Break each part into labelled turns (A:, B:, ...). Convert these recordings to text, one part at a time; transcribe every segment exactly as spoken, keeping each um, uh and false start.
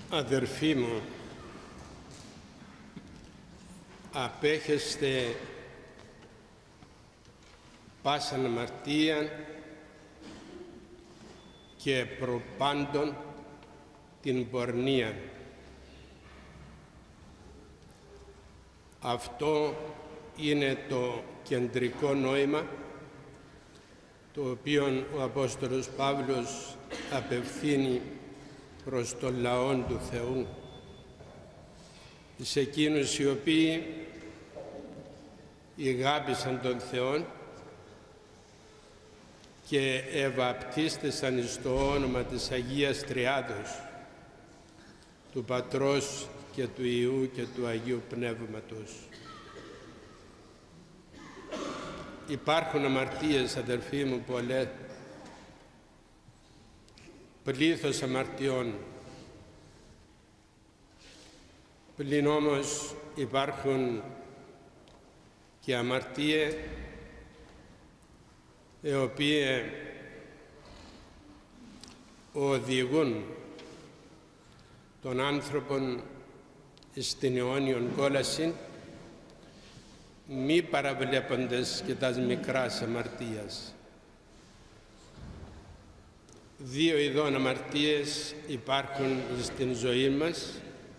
A: Αδερφοί μου, απέχεστε πάσαν αμαρτίαν και προπάντων την πορνείαν. Αυτό είναι το κεντρικό νόημα το οποίο ο Απόστολος Παύλος απευθύνει προς τον λαό του Θεού, σε εκείνους οι οποίοι ηγάπησαν τον Θεό και ευαπτίστησαν στο όνομα της Αγίας Τριάδος, του Πατρός και του Υιού και του Αγίου Πνεύματος. Υπάρχουν αμαρτίες, αδερφοί μου, πολλές, πλήθος αμαρτιών. Πλην όμως υπάρχουν και αμαρτίες οι οποίες οδηγούν τον άνθρωπον στην αιώνιον κόλαση, μη παραβλέποντες και τας μικράς αμαρτίας. Δύο ειδών αμαρτίες υπάρχουν στην ζωή μας.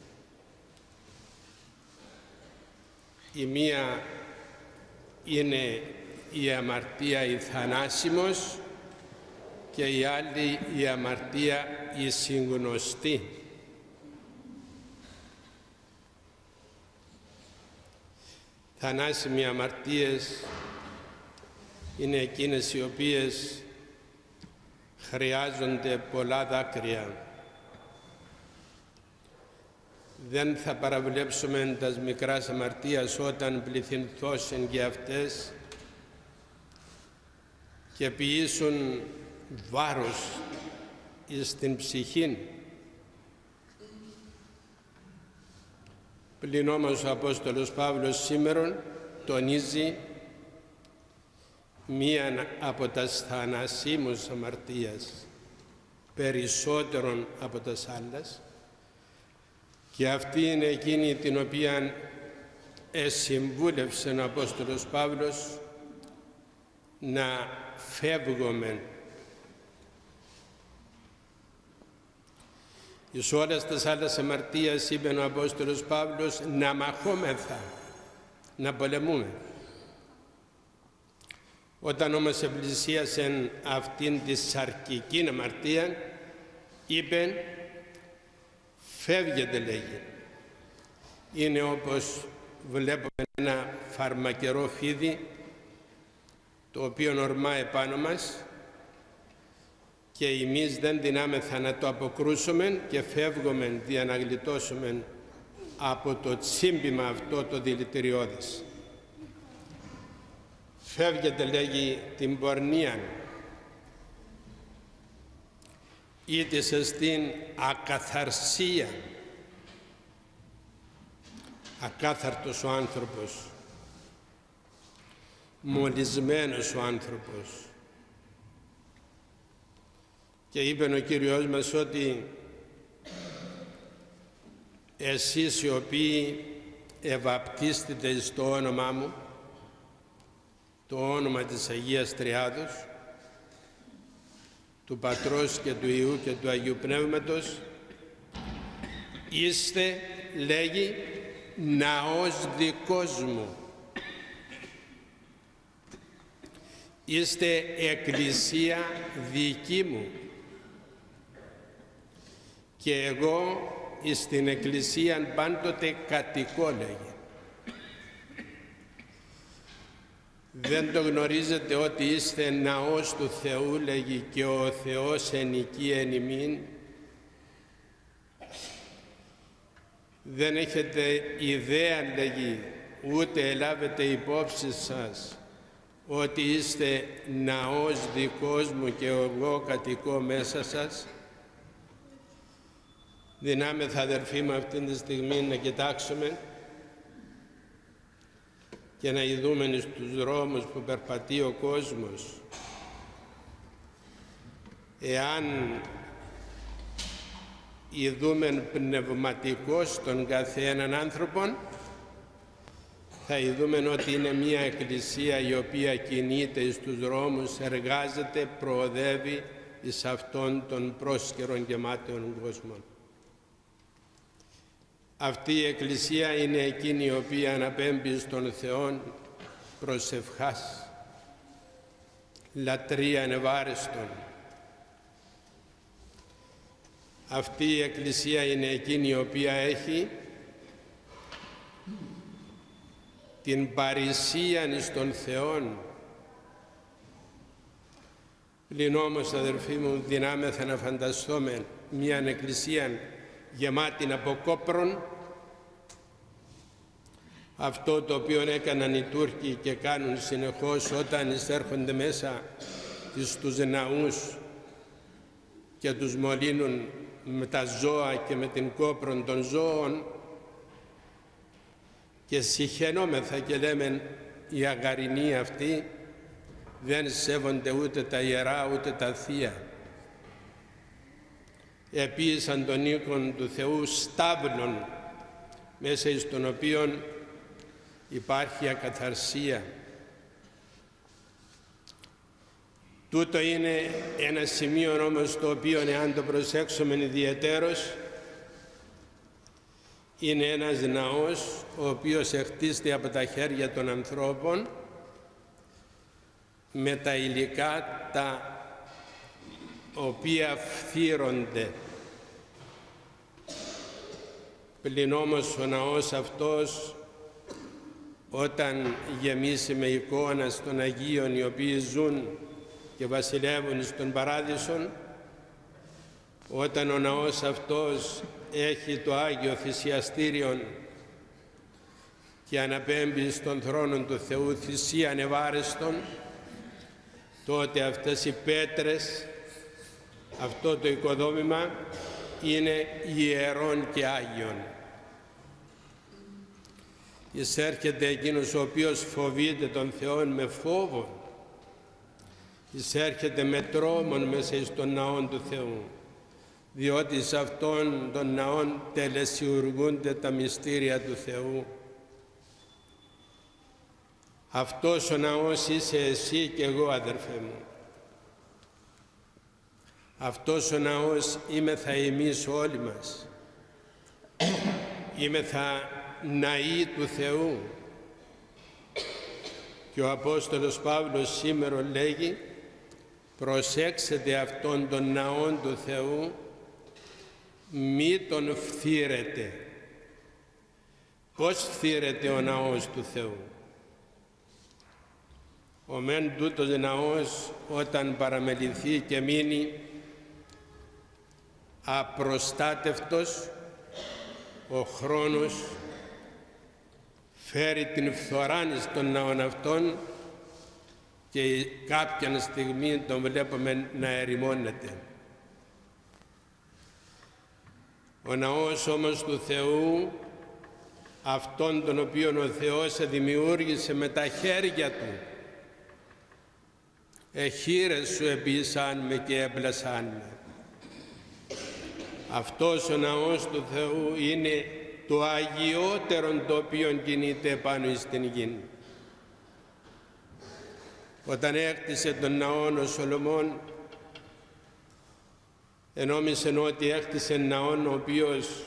A: Η μία είναι η αμαρτία η θανάσιμος και η άλλη η αμαρτία η συγνωστή. Θανάσιμοι αμαρτίες είναι εκείνες οι οποίες χρειάζονται πολλά δάκρυα. Δεν θα παραβλέψουμε τας μικράς αμαρτίας όταν πληθυνθώσουν και αυτές και ποιήσουν βάρος εις την ψυχήν. Πλην όμως ο Απόστολος Παύλος σήμερον τονίζει μίαν από τας θανασίμους αμαρτίας περισσότερον από τας άλλας, και αυτή είναι εκείνη την οποία εσυμβούλευσε ο Απόστολος Παύλος να φεύγουμε. Εις όλες τις άλλες αμαρτίες, είπε ο Απόστολος Παύλος, να μαχόμεθα, να πολεμούμε. Όταν όμως επλησίασεν αυτήν τη σαρκική αμαρτία, είπε, φεύγετε, λέγει. Είναι όπως βλέπουμε ένα φαρμακερό φίδι το οποίο ορμά επάνω μας και εμείς δεν δυνάμεθα να το αποκρούσουμε και φεύγουμε για να γλιτώσουμε από το τσίμπημα αυτό το δηλητηριώδης. Φεύγετε, λέγει, την πορνεία, είτε στην ακαθαρσία. Ακάθαρτος ο άνθρωπος, μολυσμένος ο άνθρωπος. Και είπε ο Κύριος μας ότι εσείς οι οποίοι ευαπτίστητε στο όνομά μου, το όνομα της Αγίας Τριάδος, του Πατρός και του Υιού και του Αγίου Πνεύματος, είστε, λέγει, ναός δικός μου. Είστε εκκλησία δική μου. Και εγώ στην εκκλησία πάντοτε κατοικώ, λέγει. Δεν το γνωρίζετε ότι είστε ναός του Θεού, λέγει, και ο Θεός ενοικεί εν ημίν? Δεν έχετε ιδέα, λέγει, ούτε ελάβετε υπόψη σας ότι είστε ναός δικός μου και εγώ κατοικώ μέσα σας? Δυνάμεθα, αδερφοί μου, αυτήν τη στιγμή να κοιτάξουμε και να ειδούμε στους δρόμους που περπατεί ο κόσμος, εάν ειδούμεν πνευματικός τον καθέναν άνθρωπον, θα ειδούμεν ότι είναι μια εκκλησία η οποία κινείται στους δρόμους, εργάζεται, προοδεύει εις αυτόν τον πρόσκαιρον και μάταιον κόσμο. Αυτή η εκκλησία είναι εκείνη η οποία αναπέμπει στον Θεόν προσευχάς, λατρεία ευάρεστον. Αυτή η εκκλησία είναι εκείνη η οποία έχει την παρησίαν εις τον Θεόν. Πλην όμως, αδερφοί μου, δυνάμεθα να φανταστούμε μια εκκλησία γεμάτη από κόπρον, αυτό το οποίο έκαναν οι Τούρκοι και κάνουν συνεχώς όταν εισέρχονται μέσα στους ναούς και τους μολύνουν με τα ζώα και με την κόπρον των ζώων, και συχαινόμεθα και λέμε οι αγαρινοί αυτοί δεν σέβονται ούτε τα ιερά ούτε τα θεία. Επίησαν τον οίκον του Θεού στάβλων, μέσα εις τον οποίον υπάρχει ακαθαρσία. Τούτο είναι ένα σημείο όμως το οποίο, εάν το προσέξουμε ιδιαιτέρως, είναι ένας ναός ο οποίος χτίζεται από τα χέρια των ανθρώπων με τα υλικά τα οποία φθύρονται. Πλην όμως ο ναός αυτός, όταν γεμίσει με εικόνας των Αγίων οι οποίοι ζουν και βασιλεύουν στον Παράδεισον, όταν ο ναός αυτός έχει το Άγιο Θυσιαστήριον και αναπέμπει στον θρόνο του Θεού θυσίαν ευάρεστον, τότε αυτές οι πέτρες, αυτό το οικοδόμημα είναι ιερών και Άγιον. Εισέρχεται εκείνος ο οποίος φοβείται τον Θεό με φόβο, εισέρχεται με τρόμον μέσα στον ναόν του Θεού, διότι σε αυτόν τον ναόν τελεσιουργούνται τα μυστήρια του Θεού. Αυτός ο ναός είσαι εσύ και εγώ, αδερφέ μου. Αυτός ο ναός είμεθα εμείς όλοι μας. Είμεθα ναοί του Θεού. Και ο Απόστολος Παύλος σήμερα λέγει, προσέξετε αυτόν τον ναόν του Θεού, μη τον φθύρετε. Πώς φθύρεται ο ναός του Θεού? Ο μεν τούτος ναός, όταν παραμεληθεί και μείνει απροστάτευτος, ο χρόνος φέρει την φθοράνη στον ναόν αυτόν και κάποια στιγμή τον βλέπουμε να ερημώνεται. Ο ναός όμως του Θεού, αυτόν τον οποίον ο Θεός δημιούργησε με τα χέρια Του, εχείρες σου επίησαν με και έμπλασαν με. Αυτός ο ναός του Θεού είναι το αγιότερον το οποίο κινείται πάνω στην γη. Όταν έκτισε τον ναόν ο Σολομών, ενόμισε ότι έκτισε ναόν ο οποίος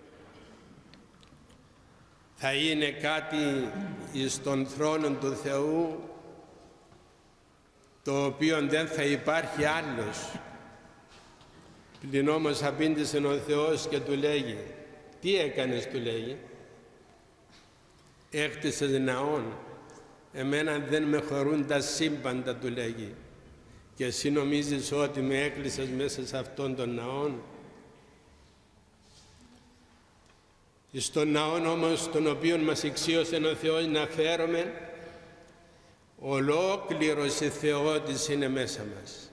A: θα είναι κάτι στον θρόνο του Θεού, το οποίο δεν θα υπάρχει άλλος. Πλην όμως απήντησε ο Θεός και του λέγει, τι έκανες, του λέγει? Έκτισες ναόν, εμένα δεν με χωρούν τα σύμπαντα, του λέγει, και εσύ νομίζεις ότι με έκλεισες μέσα σε αυτόν τον ναόν? Στον ναόν όμως τον οποίο μας εξίωσε ο Θεός να φέρουμε, ολόκληρος η Θεότης είναι μέσα μας.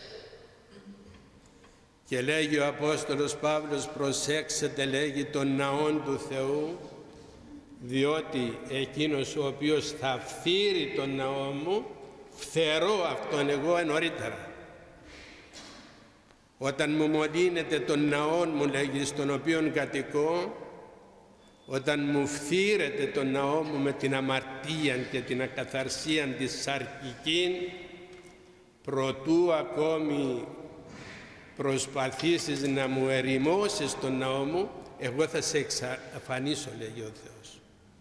A: Και λέγει ο Απόστολος Παύλος, προσέξτε, λέγει, τον ναόν του Θεού, διότι εκείνος ο οποίος θα φθείρει τον ναό μου, φθερώ αυτόν εγώ νωρίτερα. Όταν μου μολύνετε τον ναόν μου, λέγει, στον οποίον κατοικώ, όταν μου φθείρετε τον ναό μου με την αμαρτία και την ακαθαρσία της σαρκικής, προτού ακόμη προσπαθήσεις να μου ερημώσεις τον ναό μου, εγώ θα σε εξαφανίσω, λέγει ο Θεός.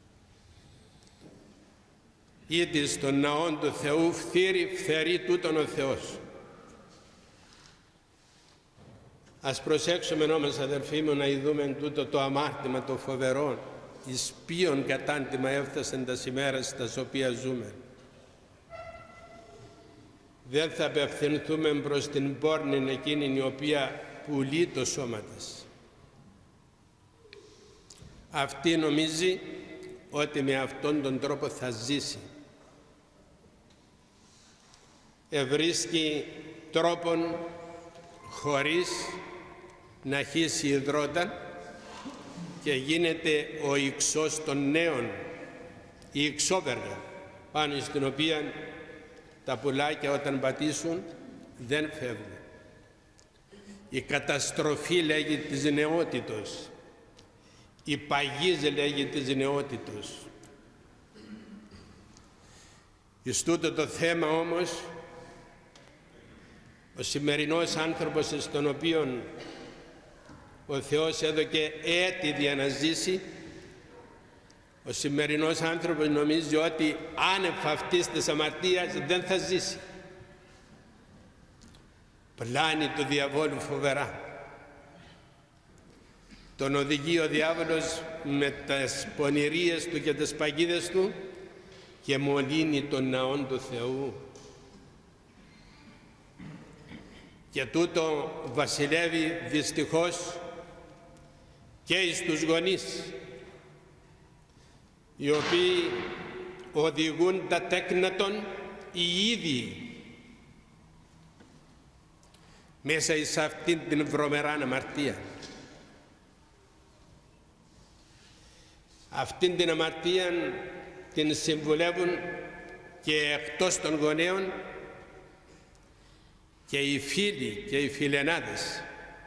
A: Ήτι στον ναόν του Θεού φθείρει, φθερεί τούτον ο Θεός. Ας προσέξουμε όμως, αδερφοί μου, να ειδούμε τούτο το αμάρτημα το φοβερό, εις ποιον κατάντημα έφτασαν τα ημέρας στα οποία ζούμε. Δεν θα απευθυνθούμε προς την πόρνη εκείνη η οποία πουλεί το σώμα της. Αυτή νομίζει ότι με αυτόν τον τρόπο θα ζήσει. Ευρίσκει τρόπον χωρίς να χύσει υδρότα και γίνεται ο ιξός των νέων, η ιξόβεργα, πάνω στην οποία τα πουλάκια όταν πατήσουν δεν φεύγουν. Η καταστροφή, λέγει, της νεότητος. Η παγίζε, λέγει, της νεότητος. Εις τούτο το θέμα όμως, ο σημερινός άνθρωπος, στον οποίον ο Θεός έδωκε έτη για να ζήσει, ο σημερινός άνθρωπος νομίζει ότι άνευ αυτής της αμαρτίας δεν θα ζήσει. Πλάνη του διαβόλου φοβερά. Τον οδηγεί ο διάβολος με τις πονηρίες του και τις παγίδες του και μολύνει τον ναόν του Θεού. Και τούτο βασιλεύει δυστυχώς και εις τους γονείς, οι οποίοι οδηγούν τα τέκνα των οι ίδιοι μέσα εις αυτήν την βρωμερά αμαρτία. Αυτήν την αμαρτία την συμβουλεύουν και εκτός των γονέων και οι φίλοι και οι φιλενάδες,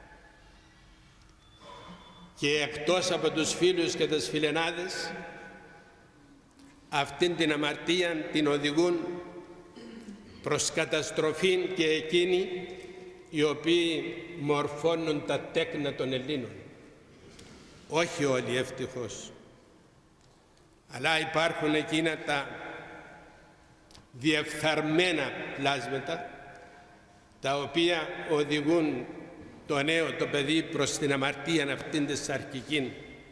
A: και εκτός από τους φίλους και τις φιλενάδες αυτήν την αμαρτία την οδηγούν προς καταστροφή και εκείνοι οι οποίοι μορφώνουν τα τέκνα των Ελλήνων. Όχι όλοι, ευτυχώς, αλλά υπάρχουν εκείνα τα διεφθαρμένα πλάσματα τα οποία οδηγούν το νέο, το παιδί, προς την αμαρτία αυτήν της σαρκικής.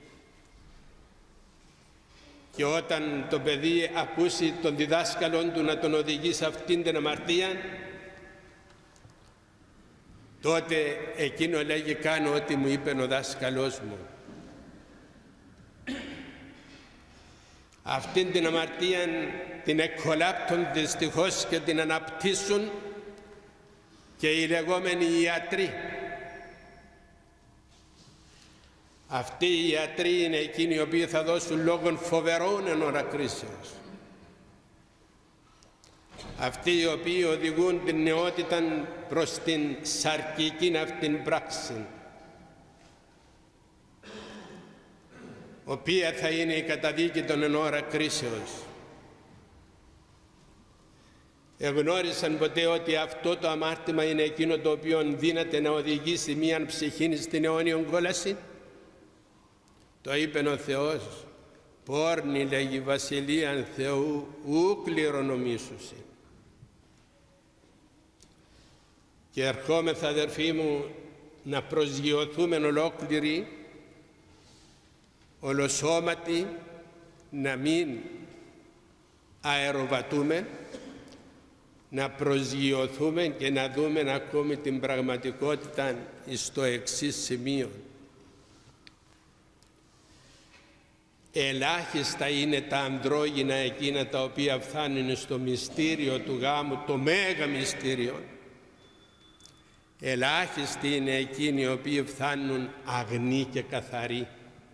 A: Και όταν το παιδί ακούσει τον διδάσκαλον του να τον οδηγεί σε αυτήν την αμαρτία, τότε εκείνο λέγει, κάνω ό,τι μου είπε ο δάσκαλός μου. Αυτήν την αμαρτία την εκκολάπτουν δυστυχώς και την αναπτύσσουν και οι λεγόμενοι ιατροί. Αυτοί οι ιατροί είναι εκείνοι οι οποίοι θα δώσουν λόγων φοβερών εν ώρα κρίσεως. Αυτοί οι οποίοι οδηγούν την νεότητα προς την σαρκική αυτήν πράξη, οποία θα είναι η καταδίκη των εν ώρα κρίσεως. Εγνώρισαν ποτέ ότι αυτό το αμάρτημα είναι εκείνο το οποίο δύναται να οδηγήσει μίαν ψυχήν στην αιώνιον κόλαση? Το είπε ο Θεός, πόρνη, λέγει, βασιλείαν Θεού ου κληρονομήσουσι. Και ερχόμεθα, αδερφοί μου, να προσγειωθούμε ολόκληροι, ολοσώματοι, να μην αεροβατούμε, να προσγειωθούμε και να δούμε ακόμη την πραγματικότητα στο εξής σημείο. Ελάχιστα είναι τα ανδρόγυνα εκείνα τα οποία φτάνουν στο μυστήριο του γάμου, το μέγα μυστήριο. Ελάχιστοι είναι εκείνοι οι οποίοι φτάνουν αγνοί και καθαροί.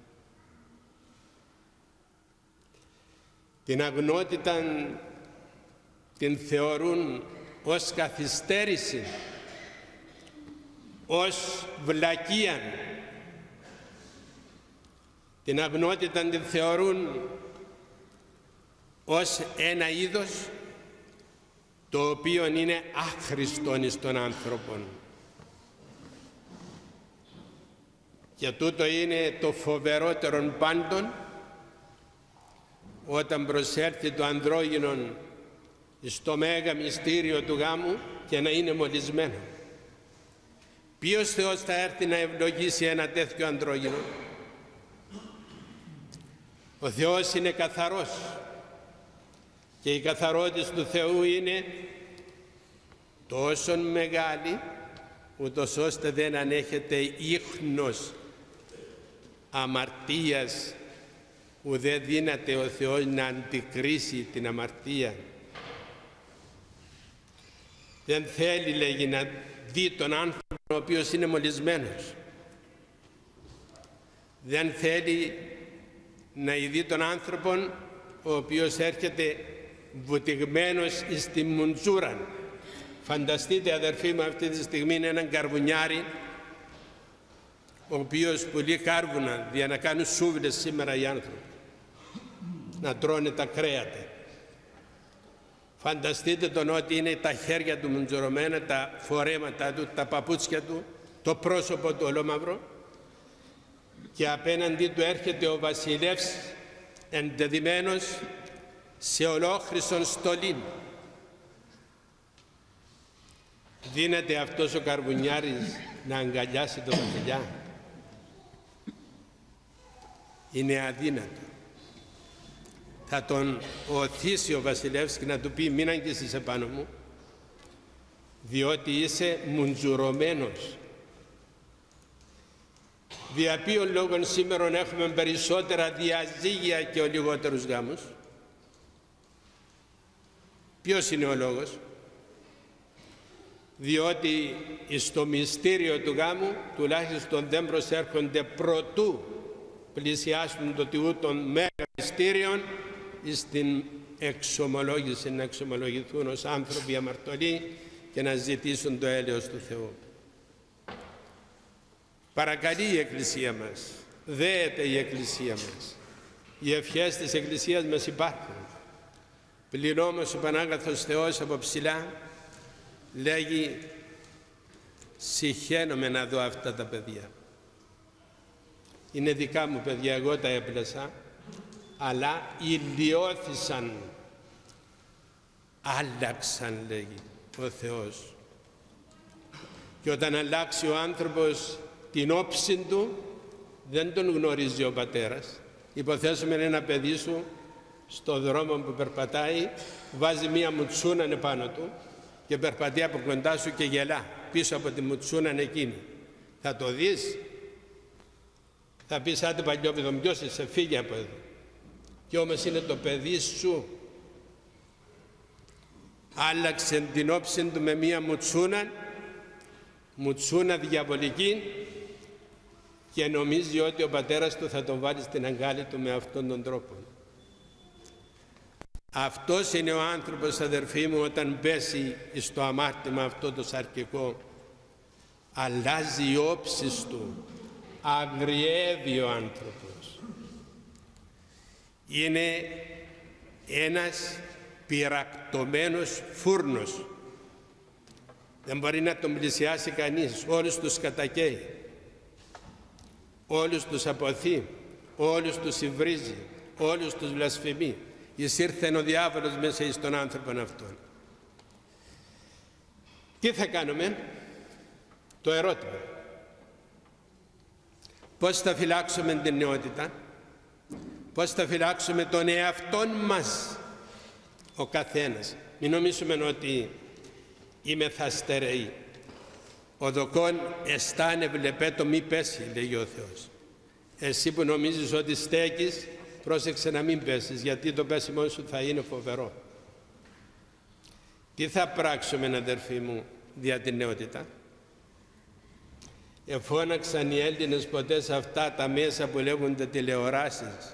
A: Την αγνότητα την θεωρούν ως καθυστέρηση, ως βλακίαν. Την αγνότητα την θεωρούν ως ένα είδος το οποίο είναι άχρηστον εις των άνθρωπων. Και τούτο είναι το φοβερότερον πάντων, όταν προσέλθει το ανδρόγυνον στο μέγα μυστήριο του γάμου και να είναι μολυσμένο. Ποιος Θεός θα έρθει να ευλογήσει ένα τέτοιο ανδρόγυνο? Ο Θεός είναι καθαρός και η καθαρότητα του Θεού είναι τόσο μεγάλη, ούτως ώστε δεν ανέχεται ίχνος αμαρτίας, που δεν δύναται ο Θεός να αντικρίσει την αμαρτία. Δεν θέλει, λέγει, να δει τον άνθρωπο ο οποίος είναι μολυσμένος. Δεν θέλει να δει τον άνθρωπο ο οποίος έρχεται βουτυγμένος στη μουντζούρα. Φανταστείτε, αδερφοί μου, αυτή τη στιγμή είναι έναν καρβουνιάρη ο οποίος πουλεί κάρβουνα για να κάνουν σούβλες σήμερα οι άνθρωποι, να τρώνε τα κρέατα. Φανταστείτε τον ότι είναι τα χέρια του μουντζουρωμένα, τα φορέματα του, τα παπούτσια του, το πρόσωπο του ολόμαυρο, και απέναντι του έρχεται ο βασιλεύς εντεδειμένος σε ολόχρυσον στολήν. Δίνεται αυτός ο καρβουνιάρης να αγκαλιάσει τον βασιλιά? Είναι αδύνατο. Θα τον οθήσει ο βασιλεύς και να του πει: μην αγγίσεις επάνω μου, διότι είσαι μουντζουρωμένος. Δια ποιον λόγων σήμερα έχουμε περισσότερα διαζύγια και ο λιγότερους γάμους? Ποιος είναι ο λόγος? Διότι στο μυστήριο του γάμου τουλάχιστον δεν προσέρχονται προτού πλησιάσουν το Τιού των μέγα μυστήριων στην εξομολόγηση, να εξομολογηθούν ως άνθρωποι αμαρτωλοί και να ζητήσουν το έλεος του Θεού. Παρακαλεί η Εκκλησία μας, δέεται η Εκκλησία μας. Οι ευχές της Εκκλησίας μας υπάρχουν. Πλην όμως ο Πανάγαθος Θεός από ψηλά λέγει: συχαίνομαι να δω αυτά τα παιδιά. Είναι δικά μου παιδιά, εγώ τα έπλασα, αλλά ηλιώθησαν, άλλαξαν, λέγει ο Θεός. Και όταν αλλάξει ο άνθρωπος την όψη του, δεν τον γνωρίζει ο πατέρας. Υποθέσουμε ένα παιδί σου στο δρόμο που περπατάει, βάζει μία μουτσούνα επάνω του και περπατεί από κοντά σου και γελά πίσω από τη μουτσούνα εκείνη. Θα το δεις? Θα πεις: άντε παλιόπαιδο, ποιος είσαι, φύγε από εδώ. Και όμως είναι το παιδί σου. Άλλαξε την όψη του με μία μουτσούνα, μουτσούνα διαβολική, και νομίζει ότι ο πατέρας του θα τον βάλει στην αγκάλη του με αυτόν τον τρόπο. Αυτός είναι ο άνθρωπος, αδερφοί μου, όταν πέσει στο αμάρτημα αυτό το σαρκικό. Αλλάζει η όψη του, αγριεύει ο άνθρωπος. Είναι ένας πυρακτωμένος φούρνος. Δεν μπορεί να τον πλησιάσει κανείς. Όλους τους κατακαίει, όλους τους αποθεί, όλους τους υβρίζει, όλους τους βλασφημεί. Εισήρθεν ο διάβολος μέσα εις τον άνθρωπον αυτόν. Τι θα κάνουμε? Το ερώτημα. Πώς θα φυλάξουμε την νεότητα? Πώς θα φυλάξουμε τον εαυτόν μας ο καθένας? Μην νομίζουμε ότι είμαι θα στερεή. Ο δοκόν αισθάνε βλεπέτο μη πέσει, λέγει ο Θεός. Εσύ που νομίζεις ότι στέκεις, πρόσεξε να μην πέσεις, γιατί το πέσιμο σου θα είναι φοβερό. Τι θα πράξουμε, αδερφοί μου, δια την νεότητα? Εφώναξαν οι Έλληνες ποτέ σε αυτά τα μέσα που λέγονται τηλεοράσεις,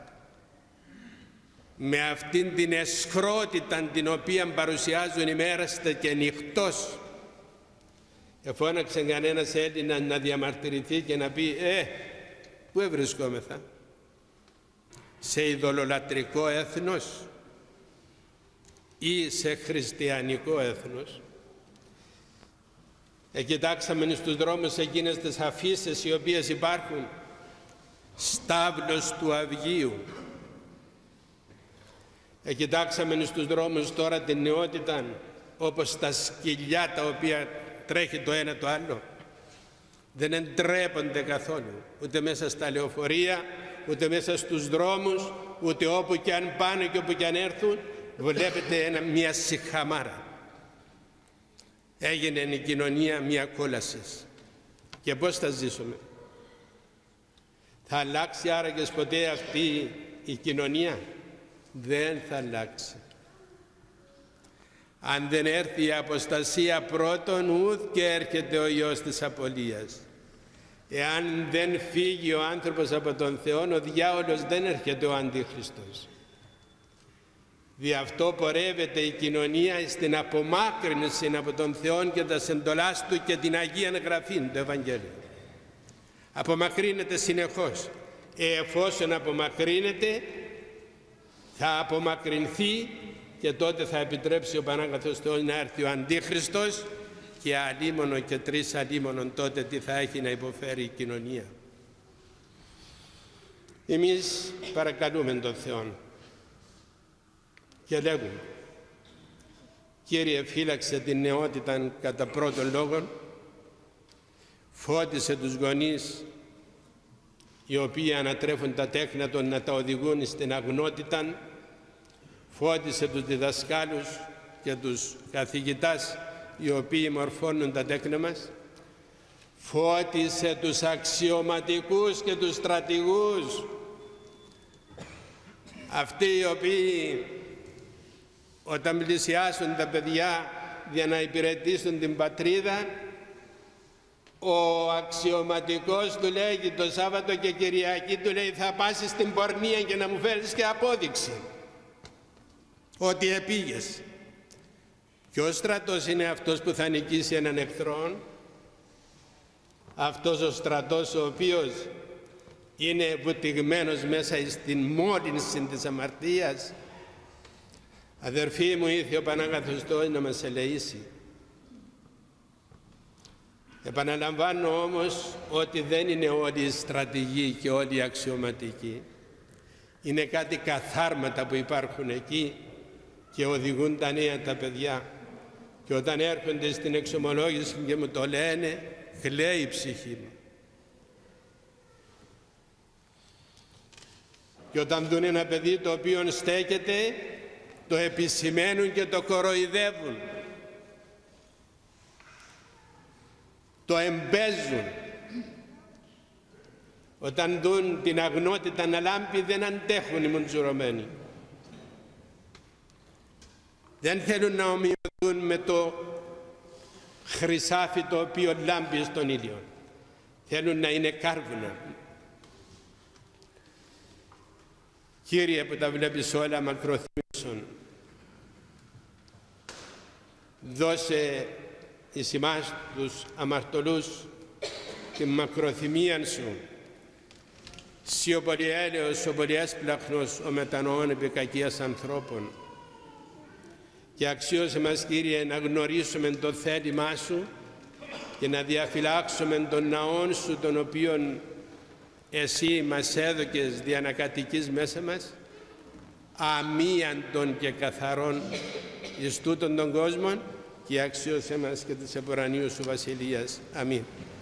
A: με αυτήν την αισχρότητα την οποία παρουσιάζουν ημέραστε και νυχτός, εφώναξε κανένας Έλληνας να διαμαρτυρηθεί και να πει «Ε, πού βρισκόμεθα, σε ειδωλολατρικό έθνος ή σε χριστιανικό έθνος?» Ε, κοιτάξαμε στους δρόμους εκείνες τις αφίσες οι οποίες υπάρχουν, «Στάβλος του Αυγείου». Ε, κοιτάξαμε στους δρόμους τώρα την νεότητα, όπως τα σκυλιά τα οποία τρέχει το ένα το άλλο. Δεν εντρέπονται καθόλου, ούτε μέσα στα λεωφορεία, ούτε μέσα στους δρόμους, ούτε όπου και αν πάνε και όπου και αν έρθουν. Βλέπετε ένα, μια σιχαμάρα. Έγινε η κοινωνία μια κόλαση. Και πώς θα ζήσουμε? Θα αλλάξει άραγες ποτέ αυτή η κοινωνία? Δεν θα αλλάξει. Αν δεν έρθει η αποστασία πρώτον, ουθ και έρχεται ο Υιός της απολίας. Εάν δεν φύγει ο άνθρωπος από τον Θεό, ο διάολος δεν έρχεται ο Αντίχριστος. Δι' αυτό πορεύεται η κοινωνία στην απομάκρυνση από τον Θεό και τα εντολάς Του και την Αγία Γραφή, το Ευαγγέλιο. Απομακρύνεται συνεχώς. Ε, εφόσον απομακρύνεται, θα απομακρυνθεί και τότε θα επιτρέψει ο Πανάγαθος Θεός να έρθει ο Αντίχριστος και αλίμονο και τρεις αλίμονον τότε τι θα έχει να υποφέρει η κοινωνία. Εμείς παρακαλούμε τον Θεό και λέγουμε: Κύριε, φύλαξε την νεότητα κατά πρώτον λόγον, φώτισε τους γονείς οι οποίοι ανατρέφουν τα τέκνα των να τα οδηγούν στην αγνότητα, φώτισε τους διδασκάλους και τους καθηγητάς οι οποίοι μορφώνουν τα τέκνα μας, φώτισε τους αξιωματικούς και τους στρατηγούς, αυτοί οι οποίοι όταν πλησιάσουν τα παιδιά για να υπηρετήσουν την πατρίδα, ο αξιωματικός του λέγει το Σάββατο και Κυριακή, του λέει θα πάσεις στην πορνεία και να μου φέρεις και απόδειξη ότι επήγες. Ποιος στρατός είναι αυτός που θα νικήσει έναν εχθρόν? Αυτός ο στρατός ο οποίος είναι βουτυγμένος μέσα στην μόλυνση της αμαρτίας. Αδερφοί μου, ήρθε ο Πανάγαθος Θεός να μας ελεήσει. Επαναλαμβάνω όμως ότι δεν είναι όλοι οι στρατηγοί και όλοι οι αξιωματικοί. Είναι κάτι καθάρματα που υπάρχουν εκεί και οδηγούν τα νέα τα παιδιά. Και όταν έρχονται στην εξομολόγηση και μου το λένε, κλαίει η ψυχή μου. Και όταν δουν ένα παιδί το οποίο στέκεται, το επισημαίνουν και το κοροϊδεύουν. Το εμπέζουν. Όταν δουν την αγνότητα να λάμπει, δεν αντέχουν οι μουντζουρωμένοι. Δεν θέλουν να ομοιωθούν με το χρυσάφι το οποίο λάμπει στον ήλιο. Θέλουν να είναι κάρβουνα. Κύριε που τα βλέπεις όλα, μακροθυμήσουν. Δώσε εις εμάς τους αμαρτωλούς την μακροθυμίαν Σου. Συ ο πολυέλεος, ο πολυέσπλαχνος, ο μετανοών επί κακίας ανθρώπων. Και αξίωσε μας, Κύριε, να γνωρίσουμε το θέλημά Σου και να διαφυλάξουμε τον ναόν Σου, τον οποίον Εσύ μας έδωκες δια να κατοικείς μέσα μας, αμίαντον και καθαρόν εις τούτον τον κόσμο, και αξίωσε μας και της επουρανίου Σου βασιλείας. Αμήν.